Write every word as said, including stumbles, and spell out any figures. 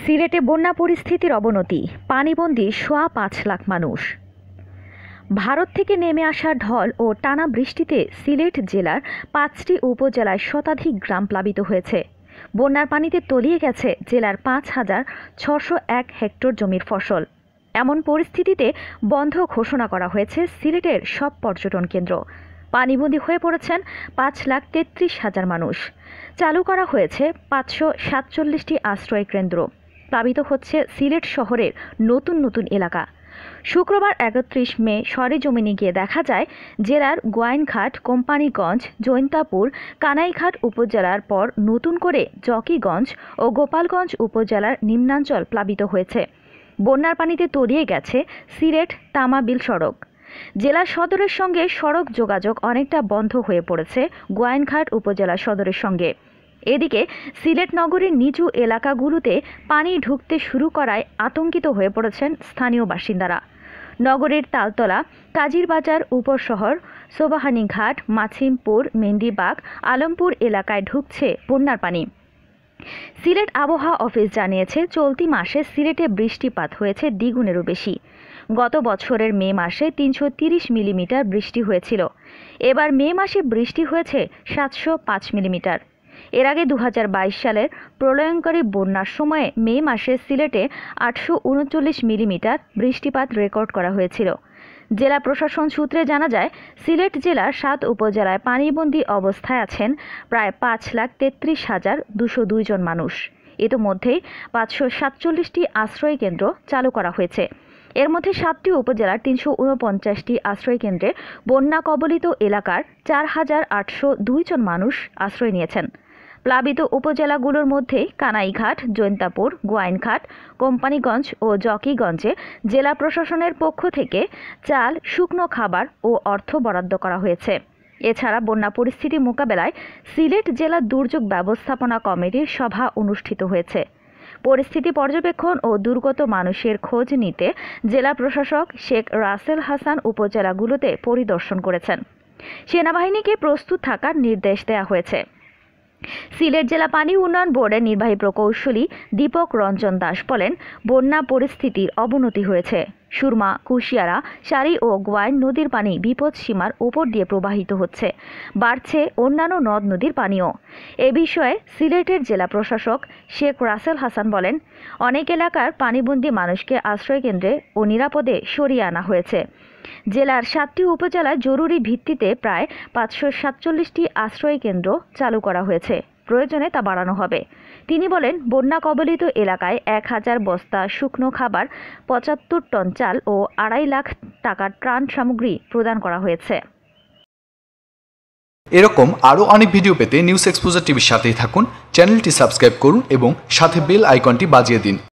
সিলেটে বন্যা পরিস্থিতির অবনতি, পানিবন্দী সোয়া পাঁচ লাখ মানুষ। ভারত থেকে নেমে আসা ঢল ও টানা বৃষ্টিতে সিলেট জেলার পাঁচটি উপজেলায় শতাধিক গ্রাম প্লাবিত হয়েছে। বন্যার পানিতে তলিয়ে গেছে জেলার পাঁচ হাজার ছশো এক হেক্টর জমির ফসল। এমন পরিস্থিতিতে বন্ধ ঘোষণা করা হয়েছে সিলেটের সব পর্যটন কেন্দ্র। পানিবন্দী হয়ে পড়েছেন পাঁচ লাখ তেত্রিশ হাজার মানুষ। চালু করা হয়েছে পাঁচশো সাতচল্লিশটি আশ্রয় কেন্দ্র। প্লাবিত হচ্ছে সিলেট শহরের নতুন নতুন এলাকা। শুক্রবার একত্রিশ মে সরেজমিনে গিয়ে দেখা যায় জেলার গোয়াইনঘাট, কোম্পানীগঞ্জ, জৈন্তাপুর, কানাইঘাট উপজেলার পর নতুন করে জকিগঞ্জ ও গোপালগঞ্জ উপজেলার নিম্নাঞ্চল প্লাবিত হয়েছে। বন্যার পানিতে তলিয়ে গেছে সিলেট তামাবিল সড়ক। জেলা সদরের সঙ্গে সড়ক যোগাযোগ অনেকটা বন্ধ হয়ে পড়েছে গোয়াইনঘাট উপজেলা সদরের সঙ্গে। এদিকে সিলেট নগরীর নিচু এলাকাগুলোতে পানি ঢুকতে শুরু করায় আতঙ্কিত হয়ে পড়েছেন স্থানীয় বাসিন্দারা। নগরীর তালতলা, কাজিরবাজার উপশহর, সোবাহানীঘাট, মাছিমপুর, মেন্দিবাগ, আলমপুর এলাকায় ঢুকছে বন্যার পানি। সিলেট আবহাওয়া অফিস জানিয়েছে, চলতি মাসে সিলেটে বৃষ্টিপাত হয়েছে দ্বিগুণেরও বেশি। গত বছরের মে মাসে তিনশো তিরিশ মিলিমিটার বৃষ্টি হয়েছিল। এবার মে মাসে বৃষ্টি হয়েছে সাতশো পাঁচ মিলিমিটার। এর আগে দু হাজার বাইশ সালের প্রলয়ঙ্করী বন্যার সময়ে মে মাসে সিলেটে আটশো উনচল্লিশ মিলিমিটার বৃষ্টিপাত রেকর্ড করা হয়েছিল। জেলা প্রশাসন সূত্রে জানা যায়, সিলেট জেলার সাত উপজেলায় পানিবন্দী অবস্থায় আছেন প্রায় পাঁচ লাখ তেত্রিশ হাজার দুশো দুই জন মানুষ। ইতোমধ্যেই পাঁচশো সাতচল্লিশটি আশ্রয় কেন্দ্র চালু করা হয়েছে। এর মধ্যে সাতটি উপজেলার তিনশো উনপঞ্চাশটি আশ্রয় কেন্দ্রে বন্যা কবলিত এলাকার চার হাজার আটশো দুই জন মানুষ আশ্রয় নিয়েছেন। প্লাবিত উপজেলাগুলোর মধ্যে কানাইঘাট, জৈন্তাপুর, গোয়াইনঘাট, কোম্পানীগঞ্জ ও জকিগঞ্জে জেলা প্রশাসনের পক্ষ থেকে চাল, শুকনো খাবার ও অর্থ বরাদ্দ করা হয়েছে। এছাড়া বন্যা পরিস্থিতি মোকাবেলায় সিলেট জেলা দুর্যোগ ব্যবস্থাপনা কমিটির সভা অনুষ্ঠিত হয়েছে। পরিস্থিতি পর্যবেক্ষণ ও দুর্গত মানুষের খোঁজ নিতে জেলা প্রশাসক শেখ রাসেল হাসান উপজেলাগুলোতে পরিদর্শন করেছেন। সেনাবাহিনীকে প্রস্তুত থাকার নির্দেশ দেওয়া হয়েছে। সিলেট জেলা পানি উন্নয়ন বোর্ডের নির্বাহী প্রকৌশলী দীপক রঞ্জন দাস বলেন, বন্যা পরিস্থিতির অবনতি হয়েছে। সুরমা, কুশিয়ারা, সারি ও গোয়াইন নদীর পানি বিপদ সীমার উপর দিয়ে প্রবাহিত হচ্ছে। বাড়ছে অন্যান্য নদ নদীর পানিও। এ বিষয়ে সিলেটের জেলা প্রশাসক শেখ রাসেল হাসান বলেন, অনেক এলাকার পানিবন্দী মানুষকে আশ্রয়কেন্দ্রে ও নিরাপদে সরিয়ে আনা হয়েছে। জেলার সাতটি উপজেলায় জরুরি ভিত্তিতে প্রায় পাঁচশো সাতচল্লিশটি আশ্রয় কেন্দ্র চালু করা হয়েছে। প্রয়োজনে তা বাড়ানো হবে। তিনি বলেন, বন্যা কবলিত এলাকায় এক হাজার বস্তা শুকনো খাবার, পঁচাত্তর টন চাল ও আড়াই লাখ টাকার ত্রাণ সামগ্রী প্রদান করা হয়েছে। এরকম আরও অনেক ভিডিও পেতে নিউজ এক্সপোজার টিভির সাথেই থাকুন। চ্যানেলটি সাবস্ক্রাইব করুন এবং সাথে বেল আইকনটি বাজিয়ে দিন।